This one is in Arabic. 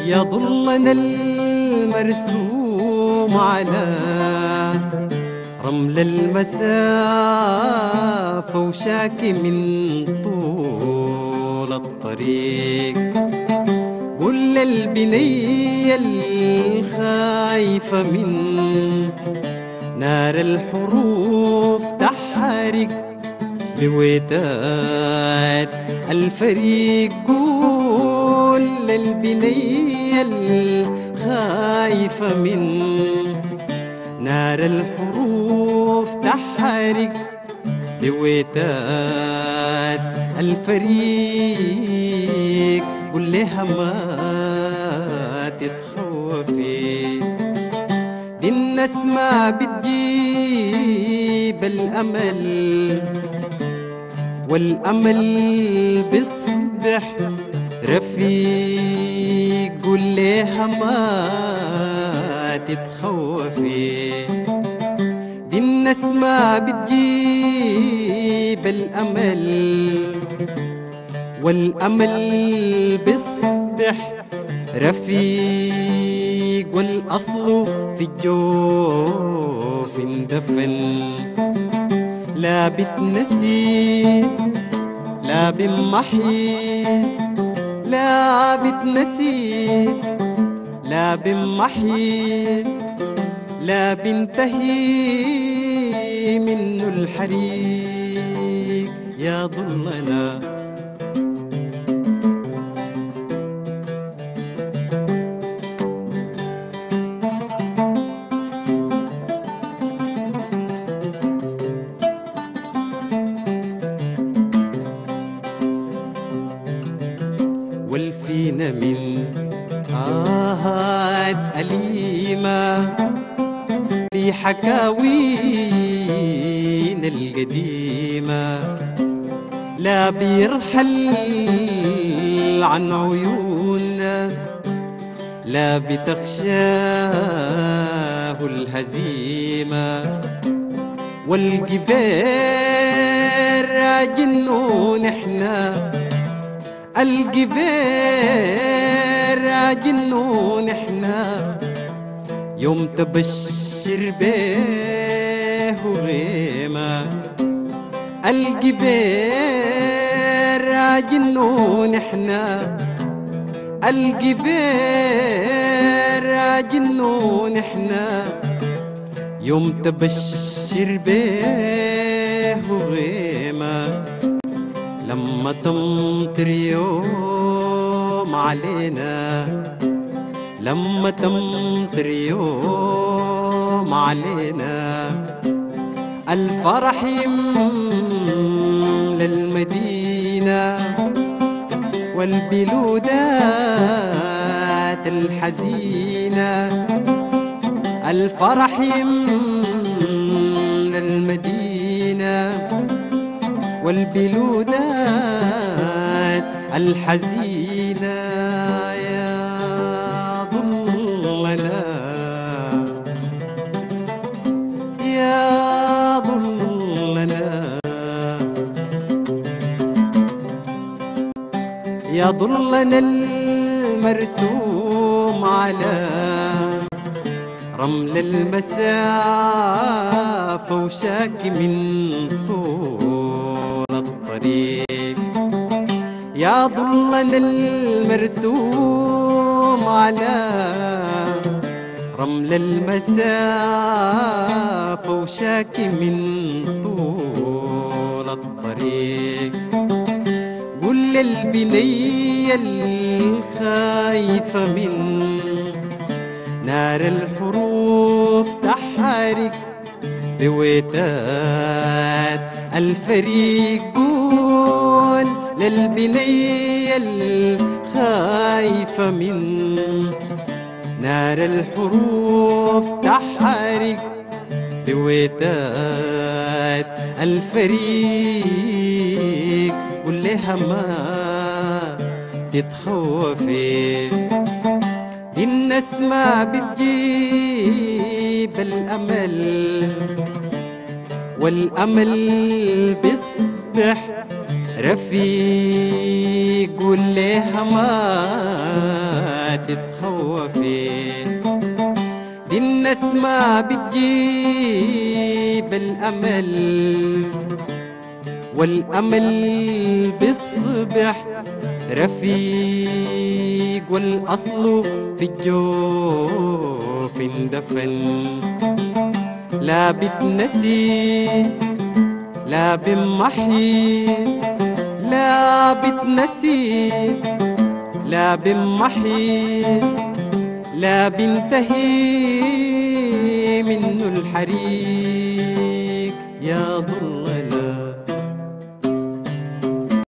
يظلنا المرسوم على رمل المسافة وشاكي من طول الطريق. قل البنية الخايفة من نار الحروف تحرق بوداد الفريق. قل البنية الخايفة من نار الحروف تحرق بوداد الفريق. قل لها ما تتخوفي، دي الناس ما بتجيب الأمل، والأمل بيصبح رفيق. قل لها ما تتخوفي، دي الناس ما بتجيب الأمل، والأمل بيصبح رفيق. والأصل في الجوف اندفن، لا بتنسي لا بمحي، لا بتنسي لا بمحي، لا بنتهي منه الحريق. يا ظلنا والفينا من آهات أليمة في حكاوينا القديمة، لا بيرحل عن عيوننا، لا بتخشاه الهزيمة. والجبال راجنون احنا، الجبال راجنون احنا، يوم تبشر بيه غيمة. الجبال راجنون احنا، الجبال راجنون احنا، يوم تبشر بيه غيمة. لما تمطر يوم علينا، لما تمطر يوم علينا، الفرح يملى المدينة، والبلودات الحزينة. الفرح يملى المدينة، والبلودات الحزينة. يا ظلنا يا ظلنا يا ظلنا المرسوم على رمل المسافة وشاكي من طول الطريق. يا ظلنا المرسوم على رمل المسافة وشاكي من طول الطريق. قل البنية الخايفة من نار الحروف تحرق بوداد الفريق. قول للبنية الخايفة من نار الحروف تحرق بوداد الفريق. قل لها ما تتخوفي، دي الناس ما بتجيب الأمل، والأمل بيصبح رفيق. قل لها ما تتخوفي، دي النسمة بتجيب الأمل، والأمل بالصبح رفيق، والأصل في الجوف اندفن. لا بتنسي لا بمحي، لا بتنسي لا بمحي، لا بنتهي منه الحريق. يا ضلنا